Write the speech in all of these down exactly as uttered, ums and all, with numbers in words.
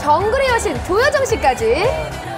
정글의 여신 조여정 씨까지.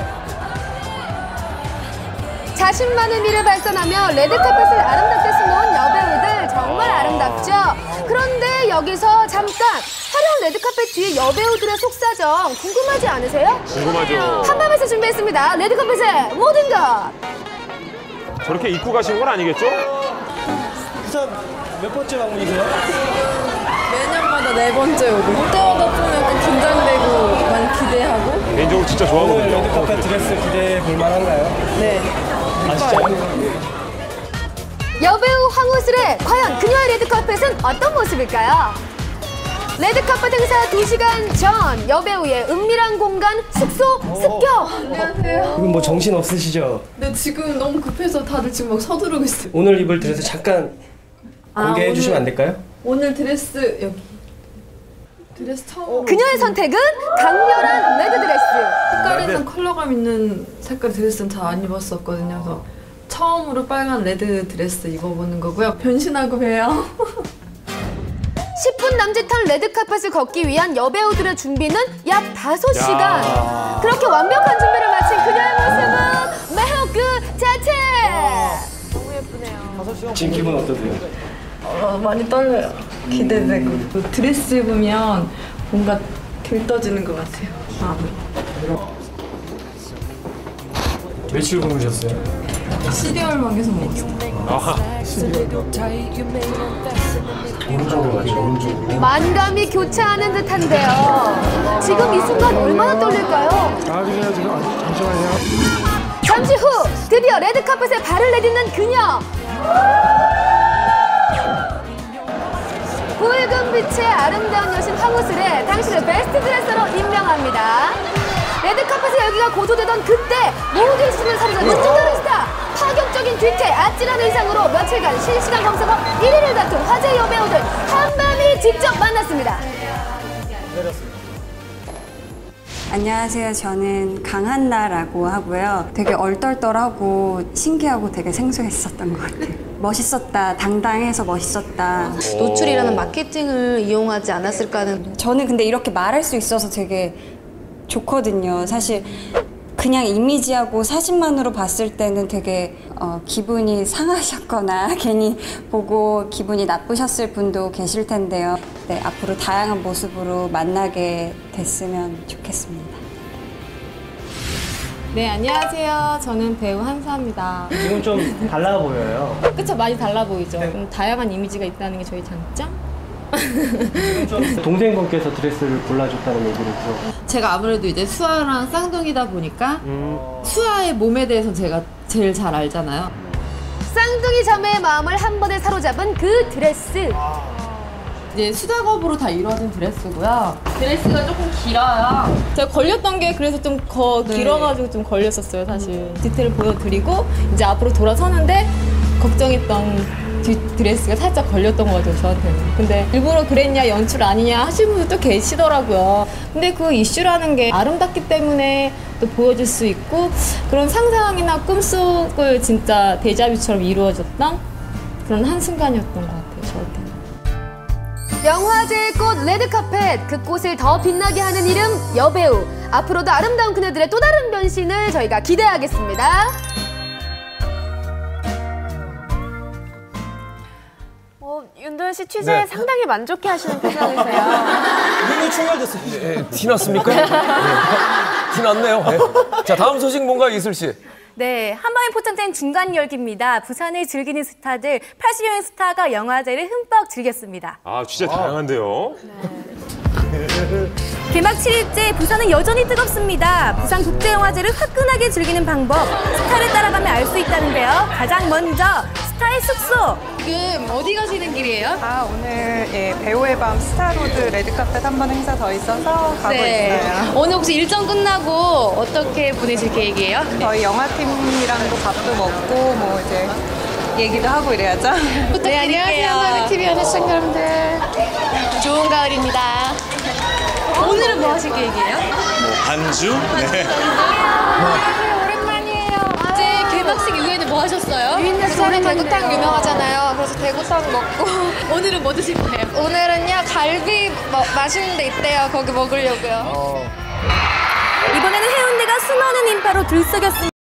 자신만의 미를 발산하며 레드카펫을 아름답게 수놓은 여배우들 정말 아름답죠. 그런데 여기서 잠깐 화려한 레드카펫 뒤에 여배우들의 속사정 궁금하지 않으세요? 궁금하죠. 한밤에서 준비했습니다. 레드카펫의 모든 것. 저렇게 입고 가신 건 아니겠죠? 부산 몇 번째 방문이세요? 매년마다 네 번째 오고 그때마다 좀 약간 긴장되고 많이 기대하고. 개인적으로 진짜 좋아하거든요. 오늘 레드카펫 드레스 기대해 볼 만한가요? 네. 아 진짜요? 여배우 황우슬의 과연 그녀의 레드카펫은 어떤 모습일까요? 레드카펫 행사 두 시간 전 여배우의 은밀한 공간 숙소 습격. 안녕하세요. 이건 뭐 정신 없으시죠? 네, 지금 너무 급해서 다들 지금 막 서두르고 있어요. 오늘 입을 드레스 잠깐 공개해 아, 주시면 안 될까요? 오늘 드레스 여기. 드레스 처음. 그녀의 선택은 강렬한 레드 드레스. 색깔에는 컬러감 있는 색깔 드레스는 잘 안 입었었거든요. 그래서 처음으로 빨간 레드 드레스 입어보는 거고요. 변신하고 봬요. 십 분 남짓한 레드카펫을 걷기 위한 여배우들의 준비는 약 다섯 시간. 그렇게 완벽한 준비를 마친 그녀의 모습은 매우 그 자체. 너무 예쁘네요. 지금 기분 어떠세요? 어, 많이 떨려요. 기대되고. 그 드레스 입으면 뭔가 들떠지는 것 같아요. 마음이. 며칠 굶으셨어요? 십이 월 막에서 먹었어요. 아하. 오른쪽으로 가죠, 오른쪽으로. 만감이 교차하는 듯한데요. 지금 이 순간 얼마나 떨릴까요? 나중에 지금 잠시만요. 잠시 후 드디어 레드카펫에 발을 내딛는 그녀. 붉은 빛의 아름다운 여신 황우슬에 당신을 베스트 드레서로 임명합니다. 레드카펫의 열기가 고조되던 그때 모든 시선을 사로잡는 또 다른 스타. 파격적인 뒤태 아찔한 의상으로 며칠간 실시간 검색어 일 위를 다툰 화제 여배우들 한밤이 직접 만났습니다. 안녕하세요. 저는 강한나라고 하고요. 되게 얼떨떨하고 신기하고 되게 생소했었던 것 같아요. 멋있었다, 당당해서 멋있었다. 노출이라는 마케팅을 이용하지 않았을까 하는. 저는 근데 이렇게 말할 수 있어서 되게 좋거든요. 사실 그냥 이미지하고 사진만으로 봤을 때는 되게 어, 기분이 상하셨거나 괜히 보고 기분이 나쁘셨을 분도 계실 텐데요. 네, 앞으로 다양한 모습으로 만나게 됐으면 좋겠습니다. 네, 안녕하세요. 저는 배우 한사입니다. 지금 좀 달라 보여요. 그쵸, 많이 달라 보이죠. 네. 좀 다양한 이미지가 있다는 게 저희 장점? 동생분께서 드레스를 골라줬다는 얘기를 들어. 제가 아무래도 이제 수아랑 쌍둥이다 보니까 음. 수아의 몸에 대해서 제가 제일 잘 알잖아요. 쌍둥이 자매의 마음을 한 번에 사로잡은 그 드레스. 이제 수작업으로 다 이루어진 드레스고요. 드레스가 조금 길어요. 제가 걸렸던 게 그래서 좀 거, 네. 길어가지고 좀 걸렸었어요, 사실. 디테일을 보여드리고 이제 앞으로 돌아서는데 걱정했던 뒤 드레스가 살짝 걸렸던 것 같아요, 저한테는. 근데 일부러 그랬냐, 연출 아니냐 하시는 분들도 계시더라고요. 근데 그 이슈라는 게 아름답기 때문에 또 보여줄 수 있고 그런 상상이나 꿈속을 진짜 데자뷰처럼 이루어졌던 그런 한순간이었던 것 같아요, 저한테는. 영화제의 꽃 레드카펫, 그 꽃을 더 빛나게 하는 이름 여배우. 앞으로도 아름다운 그녀들의 또 다른 변신을 저희가 기대하겠습니다. 어, 윤도현 씨 취재에 네. 상당히 만족해 하시는 표정이세요. 눈이 충혈됐어요. 네, 티 났습니까? 네. 티 났네요. 네. 자, 다음 소식 뭔가 이슬 씨. 네, 한밤에 포착된 중간 열기입니다. 부산을 즐기는 스타들, 팔십 여의 스타가 영화제를 흠뻑 즐겼습니다. 아, 진짜 다양한데요? 개막 칠 일째 부산은 여전히 뜨겁습니다. 부산국제영화제를 화끈하게 즐기는 방법, 스타를 따라가면 알 수 있다는데요. 가장 먼저 스타의 숙소. 지금 어디 가시는 길이에요? 아, 오늘 예, 배우의 밤 스타로드 레드카펫 한 번 행사 더 있어서 가고 네. 있어요. 오늘 혹시 일정 끝나고 어떻게 보내실 계획이에요? 저희 영화팀이랑도 밥도 먹고 뭐 이제 얘기도 하고 이래야죠. 네, 안녕하세요. 한밤의 티비 아는 시청자 여러분들. 좋은 가을입니다. 오늘은 뭐 하실 계획이에요? 반주? 네. 오랜만이에요. 이제 개막식 이후에는 뭐 하셨어요? 유인네스는 대구탕 유명하잖아요. 그래서 대구탕 먹고. 오늘은 뭐 드실 거예요? 오늘은요, 갈비 뭐, 맛있는 데 있대요. 거기 먹으려고요. 어, 이번에는 해운대가 수많은 인파로 들썩였습니다.